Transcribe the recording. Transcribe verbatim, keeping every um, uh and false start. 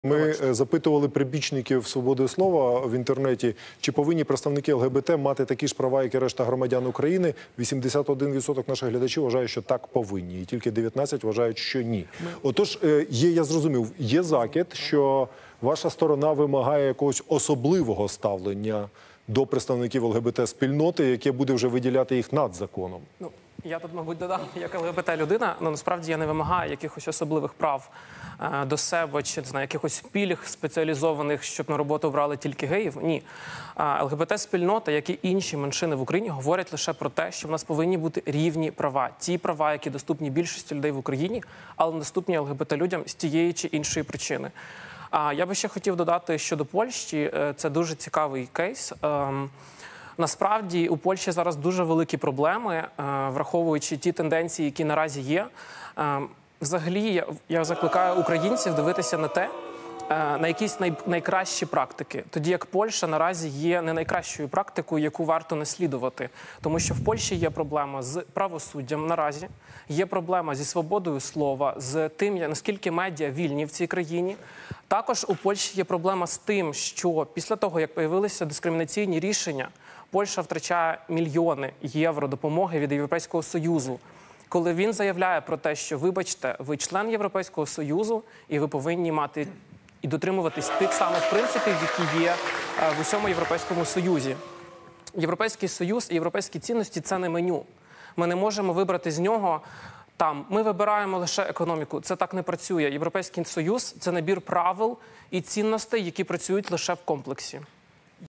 Ми запитували прибічників свободи слова в інтернеті, чи повинні представники ЛГБТ мати такі ж права, як і решта громадян України. вісімдесят один відсоток наших глядачів вважає, що так повинні, і тільки дев'ятнадцять відсотків вважають, що ні. Отож, є, я зрозумів, є закид, що ваша сторона вимагає якогось особливого ставлення до представників ЛГБТ-спільноти, яке буде вже виділяти їх над законом. Ну, я тут, мабуть, додам, як ЛГБТ-людина, але насправді я не вимагаю якихось особливих прав е, до себе, чи, не знаю, якихось пільг спеціалізованих, щоб на роботу брали тільки геїв. Ні. Е, ЛГБТ-спільнота, як і інші меншини в Україні, говорять лише про те, що в нас повинні бути рівні права. Ті права, які доступні більшості людей в Україні, але недоступні ЛГБТ-людям з тієї чи іншої причини. А я би ще хотів додати щодо Польщі. Це дуже цікавий кейс. Насправді у Польщі зараз дуже великі проблеми, враховуючи ті тенденції, які наразі є. Взагалі, я закликаю українців дивитися на те, на якісь най, найкращі практики. Тоді як Польща наразі є не найкращою практикою, яку варто наслідувати. Тому що в Польщі є проблема з правосуддям наразі, є проблема зі свободою слова, з тим, наскільки медіа вільні в цій країні. Також у Польщі є проблема з тим, що після того, як появилися дискримінаційні рішення, Польща втрачає мільйони євро допомоги від Європейського Союзу. Коли він заявляє про те, що, вибачте, ви член Європейського Союзу і ви повинні мати і дотримуватись тих самих принципів, які є в усьому Європейському Союзі. Європейський Союз і європейські цінності – це не меню. Ми не можемо вибрати з нього там, ми вибираємо лише економіку. Це так не працює. Європейський Союз – це набір правил і цінностей, які працюють лише в комплексі.